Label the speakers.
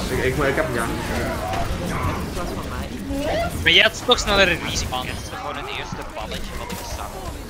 Speaker 1: Ik heb hem, ja.
Speaker 2: Maar jij had toch sneller een risico. Het is gewoon het eerste balletje wat ik zag.